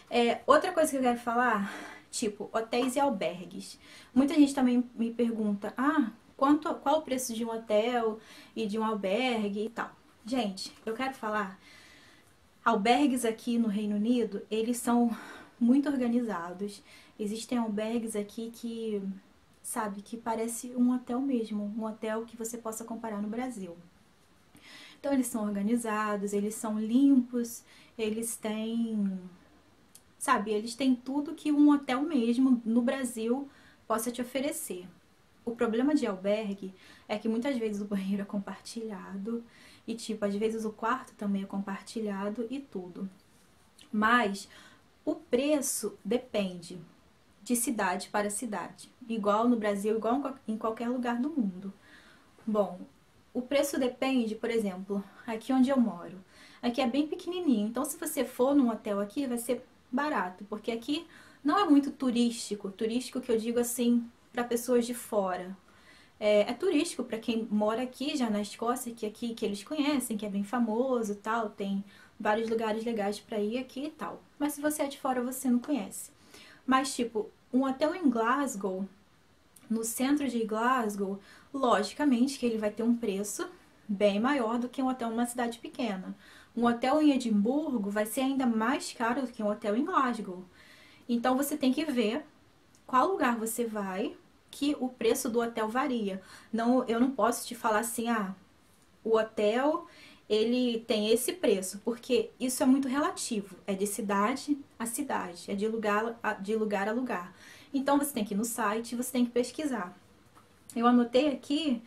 Outra coisa que eu quero falar, tipo, hotéis e albergues. Muita gente também me pergunta, qual o preço de um hotel e de um albergue e tal. Gente, eu quero falar, albergues aqui no Reino Unido, eles são muito organizados. Existem albergues aqui que, sabe, que parece um hotel mesmo, um hotel que você possa comparar no Brasil. Então eles são organizados, eles são limpos, eles têm, sabe, eles têm tudo que um hotel mesmo no Brasil possa te oferecer. O problema de albergue é que muitas vezes o banheiro é compartilhado e, tipo, às vezes o quarto também é compartilhado e tudo. Mas o preço depende de cidade para cidade, igual no Brasil, igual em qualquer lugar do mundo. Bom, o preço depende, por exemplo, aqui onde eu moro. Aqui é bem pequenininho, então se você for num hotel aqui vai ser barato, porque aqui não é muito turístico. Turístico que eu digo assim, para pessoas de fora. É turístico para quem mora aqui já na Escócia, que aqui que eles conhecem, que é bem famoso e tal, tem vários lugares legais para ir aqui e tal. Mas se você é de fora, você não conhece. Mas tipo, um hotel em Glasgow, no centro de Glasgow, logicamente que ele vai ter um preço bem maior do que um hotel numa cidade pequena. Um hotel em Edimburgo vai ser ainda mais caro do que um hotel em Glasgow. Então você tem que ver qual lugar você vai, que o preço do hotel varia. Não, eu não posso te falar assim, o hotel ele tem esse preço, porque isso é muito relativo, é de cidade a cidade, é de lugar a lugar. Então você tem que ir no site, você tem que pesquisar. Eu anotei aqui,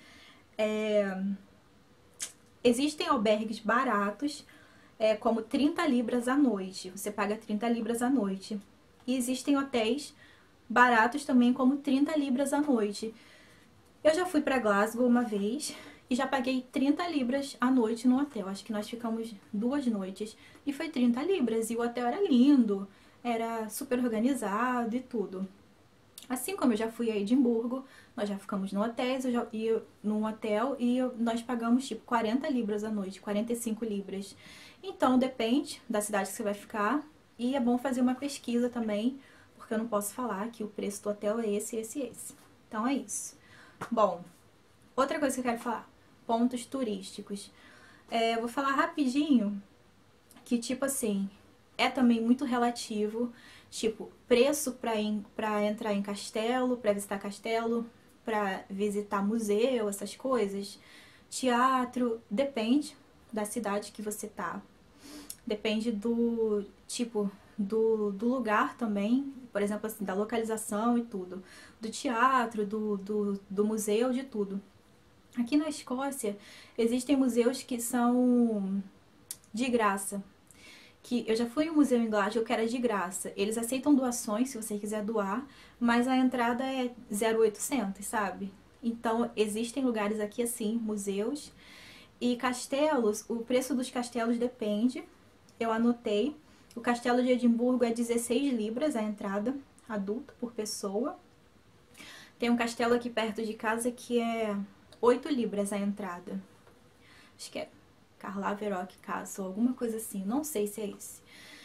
existem albergues baratos, como 30 libras à noite. Você paga 30 libras à noite. E existem hotéis baratos também, como 30 libras à noite. Eu já fui para Glasgow uma vez e já paguei 30 libras à noite no hotel. Acho que nós ficamos 2 noites e foi 30 libras. E o hotel era lindo, era super organizado e tudo. Assim como eu já fui a Edimburgo, nós já ficamos no hotel, num hotel e nós pagamos tipo 40 libras à noite, 45 libras. Então depende da cidade que você vai ficar e é bom fazer uma pesquisa também, porque eu não posso falar que o preço do hotel é esse, esse e esse. Então é isso. Bom, outra coisa que eu quero falar, pontos turísticos. Eu vou falar rapidinho que, tipo assim, é também muito relativo, tipo, preço pra entrar em castelo, pra visitar castelo, pra visitar museu, essas coisas. Teatro, depende da cidade que você tá. Depende do tipo, do lugar também, por exemplo, assim, da localização e tudo. Do teatro, do museu, de tudo. Aqui na Escócia, existem museus que são de graça. Que eu já fui em um museu em Glasgow que era de graça. Eles aceitam doações, se você quiser doar, mas a entrada é 0,800, sabe? Então, existem lugares aqui assim, museus. E castelos, o preço dos castelos depende. Eu anotei. O castelo de Edimburgo é 16 libras a entrada, adulto por pessoa. Tem um castelo aqui perto de casa que é 8 libras a entrada. Acho que é Carlaverock Castle, alguma coisa assim, não sei se é esse.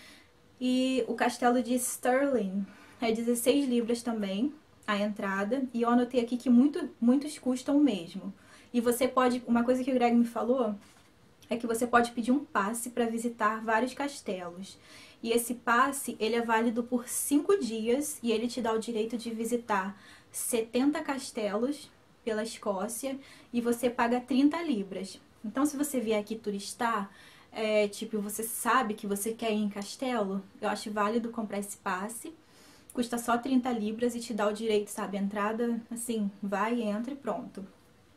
E o castelo de Stirling é 16 libras também a entrada. E eu anotei aqui que muitos custam o mesmo. E você pode, uma coisa que o Greg me falou é que você pode pedir um passe para visitar vários castelos. E esse passe, ele é válido por 5 dias e ele te dá o direito de visitar 70 castelos pela Escócia e você paga 30 libras. Então, se você vier aqui turistar, tipo, você sabe que você quer ir em castelo, eu acho válido comprar esse passe. Custa só 30 libras e te dá o direito, sabe? A entrada, assim, vai, entra e pronto.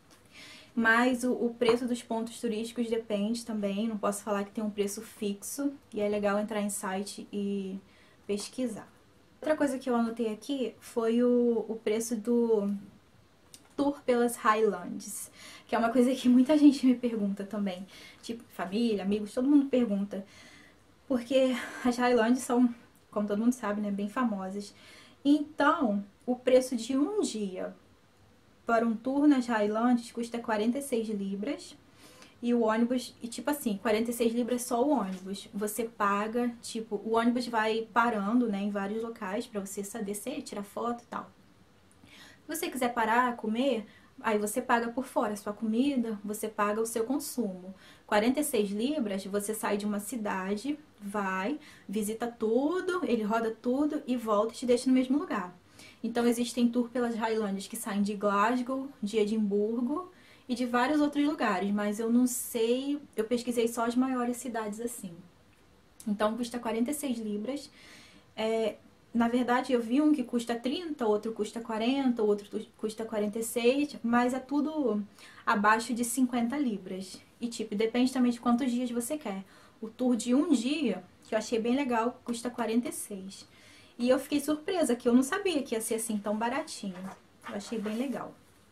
Mas o preço dos pontos turísticos depende também, não posso falar que tem um preço fixo e é legal entrar em site e pesquisar. Outra coisa que eu anotei aqui foi o preço do tour pelas Highlands, que é uma coisa que muita gente me pergunta também, tipo família, amigos, todo mundo pergunta, porque as Highlands são, como todo mundo sabe, né, bem famosas. Então, o preço de um dia para um tour nas Highlands custa 46 libras E o ônibus, e tipo assim, 46 libras só o ônibus. Você paga, tipo, o ônibus vai parando, né, em vários locais pra você descer, tirar foto e tal. Se você quiser parar, comer, aí você paga por fora a sua comida, você paga o seu consumo. 46 libras, você sai de uma cidade, vai, visita tudo, ele roda tudo e volta e te deixa no mesmo lugar. Então existem tour pelas Highlands que saem de Glasgow, de Edimburgo e de vários outros lugares, mas eu não sei, eu pesquisei só as maiores cidades assim. Então custa 46 libras. Na verdade, eu vi um que custa 30, outro custa 40, outro custa 46, mas é tudo abaixo de 50 libras. E, tipo, depende também de quantos dias você quer. O tour de um dia, que eu achei bem legal, custa 46. E eu fiquei surpresa, que eu não sabia que ia ser assim tão baratinho. Eu achei bem legal.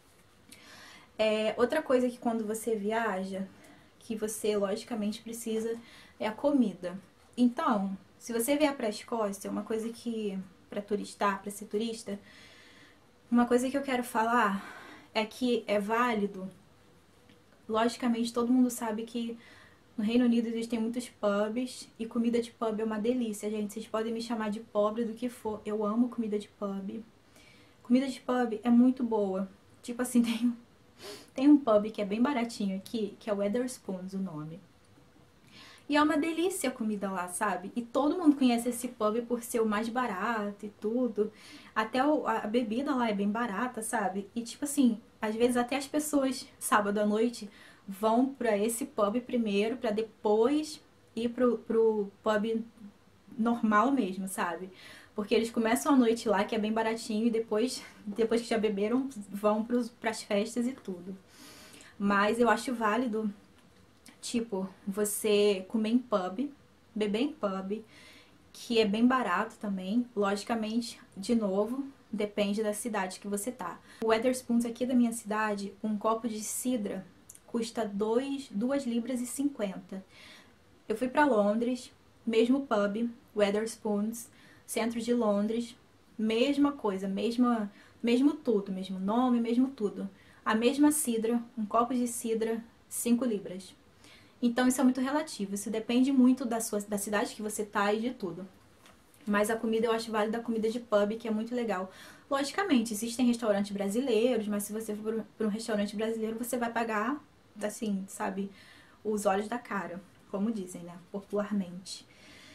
Outra coisa que quando você viaja, que você logicamente precisa, é a comida. Então, se você vier pra Escócia, uma coisa que, pra turistar, pra ser turista, uma coisa que eu quero falar é que é válido. Logicamente, todo mundo sabe que no Reino Unido existem muitos pubs e comida de pub é uma delícia, gente. Vocês podem me chamar de pobre do que for. Eu amo comida de pub. Comida de pub é muito boa. Tipo assim, tem um pub que é bem baratinho aqui, que é o Wetherspoons, o nome. E é uma delícia a comida lá, sabe? E todo mundo conhece esse pub por ser o mais barato e tudo. Até a bebida lá é bem barata, sabe? E tipo assim, às vezes até as pessoas, sábado à noite, vão pra esse pub primeiro, pra depois ir pro pub normal mesmo, sabe? Porque eles começam a noite lá, que é bem baratinho, e depois que já beberam, vão pras festas e tudo. Mas eu acho válido, tipo, você comer em pub, beber em pub, que é bem barato também. Logicamente, de novo, depende da cidade que você tá. O Wetherspoons aqui da minha cidade, um copo de cidra custa 2 libras e 50. Eu fui pra Londres, mesmo pub, Wetherspoons, centro de Londres, mesma coisa, mesmo tudo, mesmo nome, mesmo tudo. A mesma cidra, um copo de cidra, 5 libras. Então isso é muito relativo, isso depende muito da cidade que você tá e de tudo. Mas a comida eu acho válida a comida de pub, que é muito legal. Logicamente, existem restaurantes brasileiros, mas se você for para um restaurante brasileiro, você vai pagar, assim, sabe, os olhos da cara, como dizem, né, popularmente.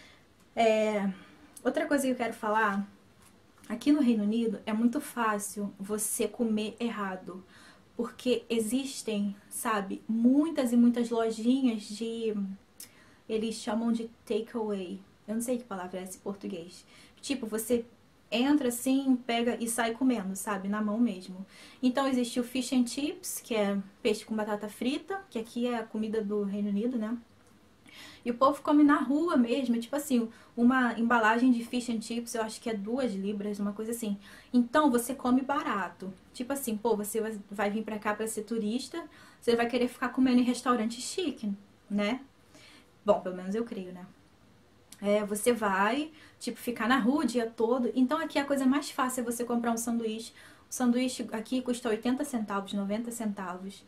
Outra coisa que eu quero falar, aqui no Reino Unido é muito fácil você comer errado. Porque existem, sabe, muitas e muitas lojinhas de... Eles chamam de takeaway. Eu não sei que palavra é essa em português. Tipo, você entra assim, pega e sai comendo, sabe? Na mão mesmo. Então existe o fish and chips, que é peixe com batata frita, que aqui é a comida do Reino Unido, né? E o povo come na rua mesmo, tipo assim, uma embalagem de fish and chips, eu acho que é 2 libras, uma coisa assim. Então você come barato. Tipo assim, pô, você vai vir pra cá pra ser turista, você vai querer ficar comendo em restaurante chique, né? Bom, pelo menos eu creio, né? Você vai, tipo, ficar na rua o dia todo. Então aqui a coisa mais fácil é você comprar um sanduíche. O sanduíche aqui custa 80 centavos, 90 centavos.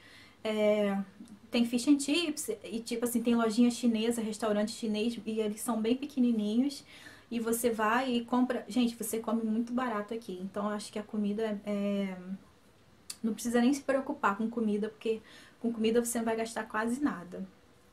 Tem fish and chips e, tipo assim, tem lojinha chinesa, restaurante chinês, e eles são bem pequenininhos. E você vai e compra... Gente, você come muito barato aqui. Então, eu acho que a comida não precisa nem se preocupar com comida, porque com comida você não vai gastar quase nada.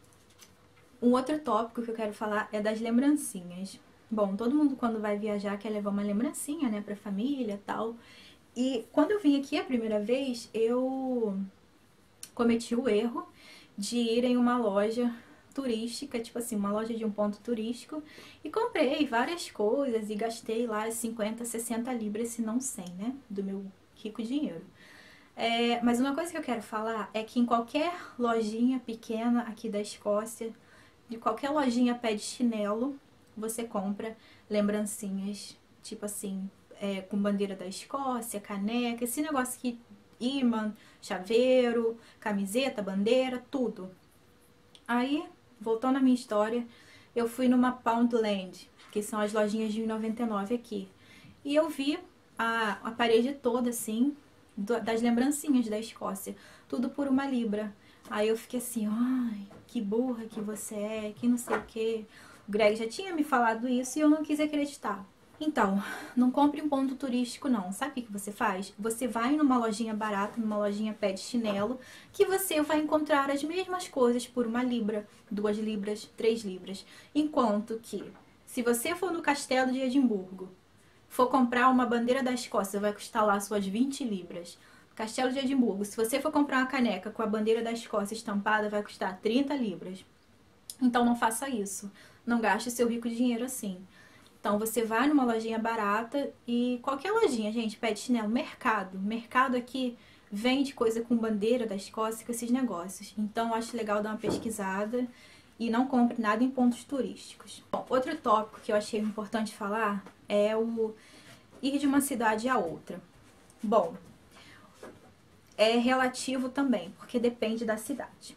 Um outro tópico que eu quero falar é das lembrancinhas. Bom, todo mundo quando vai viajar quer levar uma lembrancinha, né, pra família e tal. E quando eu vim aqui a primeira vez, eu cometi o erro de ir em uma loja turística, tipo assim, uma loja de um ponto turístico, e comprei várias coisas e gastei lá 50, 60 libras, se não 100, né, do meu rico dinheiro. Mas uma coisa que eu quero falar é que em qualquer lojinha pequena aqui da Escócia, de qualquer lojinha pé de chinelo, você compra lembrancinhas, tipo assim, com bandeira da Escócia, caneca, esse negócio aqui, imã, chaveiro, camiseta, bandeira, tudo. Aí, voltando à minha história, eu fui numa Poundland, que são as lojinhas de 1,99 aqui. E eu vi a parede toda, assim, das lembrancinhas da Escócia. Tudo por 1 libra. Aí eu fiquei assim, ai, que burra que você é, que não sei o quê. O Greg já tinha me falado isso e eu não quis acreditar. Então, não compre em ponto turístico não. Sabe o que você faz? Você vai numa lojinha barata, numa lojinha pé de chinelo, que você vai encontrar as mesmas coisas por 1 libra, 2 libras, 3 libras. Enquanto que, se você for no Castelo de Edimburgo, for comprar uma bandeira da Escócia, vai custar lá suas 20 libras. Castelo de Edimburgo, se você for comprar uma caneca com a bandeira da Escócia estampada, vai custar 30 libras. Então não faça isso. Não gaste seu rico dinheiro assim. Então você vai numa lojinha barata e qualquer lojinha, gente, pé de chinelo, mercado. Mercado aqui vende coisa com bandeira da Escócia, com esses negócios. Então eu acho legal dar uma pesquisada e não compre nada em pontos turísticos. Bom, outro tópico que eu achei importante falar é o ir de uma cidade a outra. Bom, é relativo também, porque depende da cidade.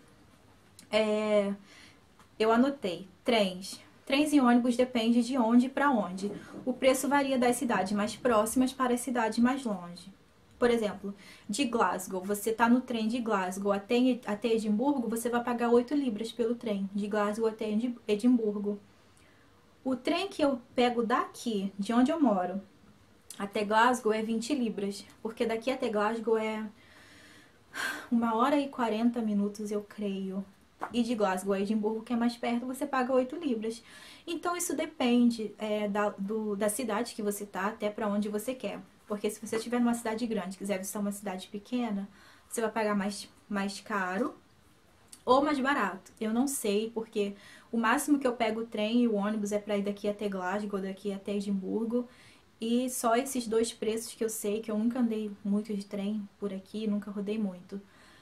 Eu anotei, trens. Trens e ônibus depende de onde para onde. O preço varia das cidades mais próximas para as cidades mais longe. Por exemplo, de Glasgow, você está no trem de Glasgow até Edimburgo, você vai pagar 8 libras pelo trem, de Glasgow até Edimburgo. O trem que eu pego daqui, de onde eu moro, até Glasgow é 20 libras, porque daqui até Glasgow é 1 hora e 40 minutos, eu creio. E de Glasgow a Edimburgo, que é mais perto, você paga 8 libras. Então isso depende da cidade que você tá, até para onde você quer. Porque se você estiver numa cidade grande, quiser visitar uma cidade pequena, você vai pagar mais caro ou mais barato. Eu não sei, porque o máximo que eu pego o trem e o ônibus é para ir daqui até Glasgow, daqui até Edimburgo. E só esses dois preços que eu sei, que eu nunca andei muito de trem por aqui, nunca rodei muito.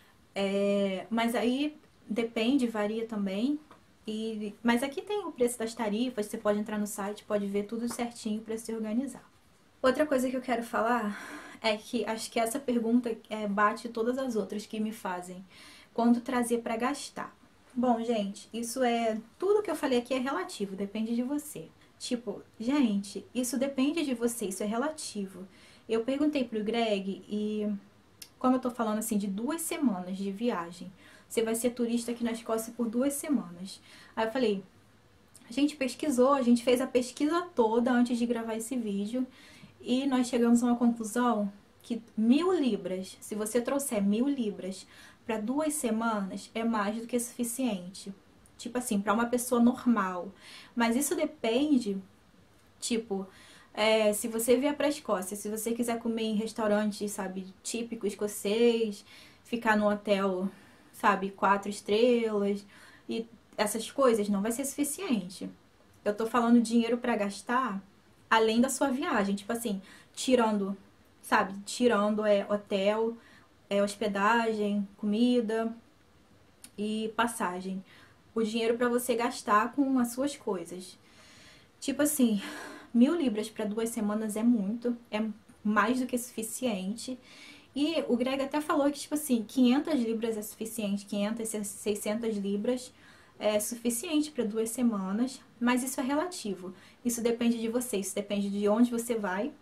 Mas aí depende, varia também. Mas aqui tem o preço das tarifas, você pode entrar no site, pode ver tudo certinho para se organizar. Outra coisa que eu quero falar é que acho que essa pergunta bate todas as outras que me fazem. Quando trazer para gastar? Bom, gente, tudo que eu falei aqui é relativo, depende de você. Tipo, gente, isso depende de você, isso é relativo. Eu perguntei pro Greg e, como eu tô falando assim, de 2 semanas de viagem, você vai ser turista aqui na Escócia por 2 semanas. Aí eu falei, a gente pesquisou, a gente fez a pesquisa toda antes de gravar esse vídeo e nós chegamos a uma conclusão que 1.000 libras, se você trouxer 1.000 libras para 2 semanas, é mais do que suficiente. Tipo assim, para uma pessoa normal. Mas isso depende, tipo, se você vier pra Escócia, se você quiser comer em restaurante, sabe, típico escocês, ficar num hotel, sabe, 4 estrelas e essas coisas, não vai ser suficiente. Eu tô falando dinheiro pra gastar além da sua viagem, tipo assim, tirando, sabe, tirando hotel, hospedagem, comida e passagem. O dinheiro pra você gastar com as suas coisas. Tipo assim, 1.000 libras para 2 semanas é muito, é mais do que suficiente. E o Greg até falou que, tipo assim, 500 libras é suficiente, 500, 600 libras é suficiente para 2 semanas, mas isso é relativo. Isso depende de você, isso depende de onde você vai,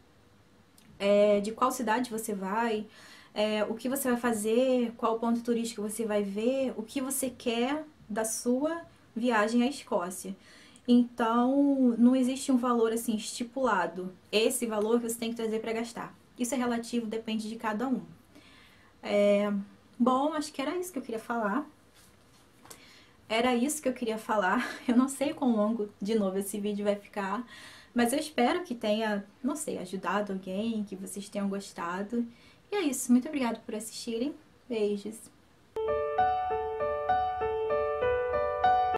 de qual cidade você vai, o que você vai fazer, qual ponto turístico você vai ver, o que você quer da sua viagem à Escócia. Então, não existe um valor assim estipulado. Esse valor que você tem que trazer para gastar. Isso é relativo, depende de cada um. Bom, acho que era isso que eu queria falar. Era isso que eu queria falar. Eu não sei quão longo, de novo, esse vídeo vai ficar. Mas eu espero que tenha, não sei, ajudado alguém, que vocês tenham gostado. E é isso. Muito obrigada por assistirem. Beijos.